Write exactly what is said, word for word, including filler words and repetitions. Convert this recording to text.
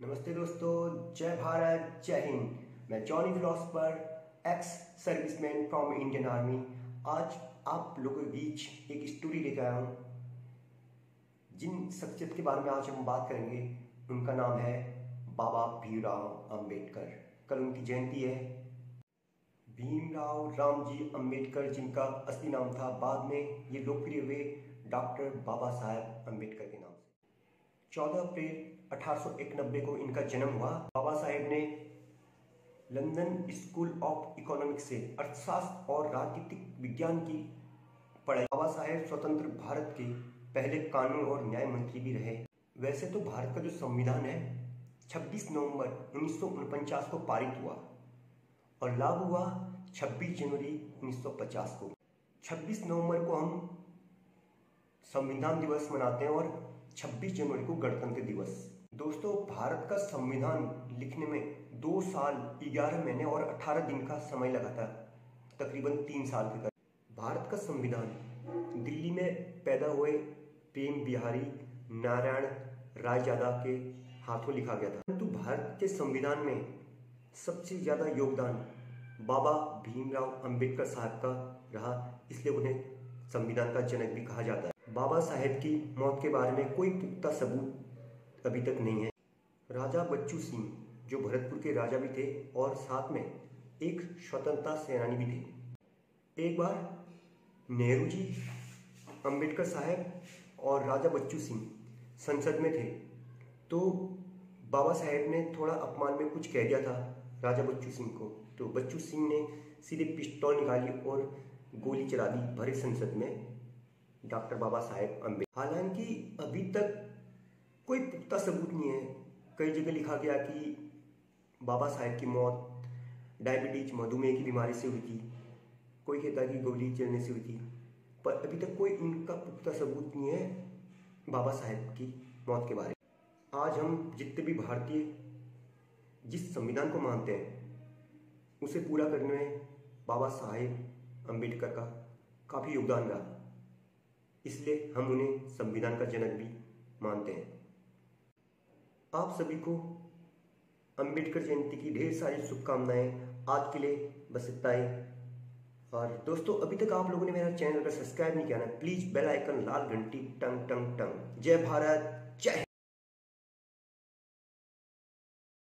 नमस्ते दोस्तों, जय भारत, जय हिंद। मैं Johnny Philosopher, ex serviceman from Indian army. आज आप लोगों के बीच एक स्टोरी लेकर आया हूँ। जिन शख्सियत के बारे में आज हम बात करेंगे उनका नाम है बाबा भीमराव अंबेडकर। कल उनकी जयंती है। भीमराव रामजी अंबेडकर, जिनका असली नाम था, बाद में ये लोकप्रिय हुए डॉक्टर बाबा साहेब अंबेडकर के नाम से। चौदह अप्रैल अठारह सौ इक्यानवे को इनका जन्म हुआ। बाबा साहेब ने लंदन स्कूल ऑफ इकोनॉमिक्स से अर्थशास्त्र और राजनीतिक विज्ञान की पढ़ाई। बाबा साहेब स्वतंत्र भारत के पहले कानून और न्याय मंत्री भी रहे। वैसे तो भारत का जो संविधान है छब्बीस नवंबर उन्नीस सौ उनचास को पारित हुआ और लागू हुआ छब्बीस जनवरी उन्नीस सौ पचास को। छब्बीस नवंबर को हम संविधान दिवस मनाते हैं और छब्बीस जनवरी को गणतंत्र दिवस। दोस्तों, भारत का संविधान लिखने में दो साल ग्यारह महीने और अठारह दिन का समय लगा था, तकरीबन तीन साल के करीब। भारत का संविधान दिल्ली में पैदा हुए प्रेम बिहारी नारायण रायजादा के हाथों लिखा गया था। परंतु भारत के संविधान में सबसे ज्यादा योगदान बाबा भीमराव अंबेडकर साहब का रहा, इसलिए उन्हें संविधान का जनक भी कहा जाता है। बाबा साहेब की मौत के बारे में कोई पुख्ता सबूत अभी तक नहीं है। राजा बच्चू सिंह, जो भरतपुर के राजा भी थे और साथ में एक स्वतंत्रता सेनानी भी थे। एक बार नेहरू जी, अंबेडकर साहब और राजा बच्चू सिंह संसद में थे, तो बाबा साहेब ने थोड़ा अपमान में कुछ कह दिया था राजा बच्चू सिंह को। तो बच्चू सिंह ने सीधे पिस्तौल निकाली और गोली चला दी भरे संसद में डॉक्टर बाबा साहेब अंबेडकर। हालांकि अभी तक कोई पुख्ता सबूत नहीं है। कई जगह लिखा गया कि बाबा साहेब की मौत डायबिटीज मधुमेह की बीमारी से हुई थी, कोई कहता है कि गोली चलने से हुई थी, पर अभी तक कोई उनका पुख्ता सबूत नहीं है बाबा साहेब की मौत के बारे में। आज हम जितने भी भारतीय जिस संविधान को मानते हैं उसे पूरा करने में बाबा साहेब अंबेडकर का काफ़ी योगदान रहा, इसलिए हम उन्हें संविधान का जनक भी मानते हैं। आप सभी को अंबेडकर जयंती की ढेर सारी शुभकामनाएं। आज के लिए बस इतना ही। और दोस्तों, अभी तक आप लोगों ने मेरा चैनल अगर सब्सक्राइब नहीं किया ना, प्लीज बेल आइकन लाल घंटी टंग टंग टंग। जय भारत, जय हिंद।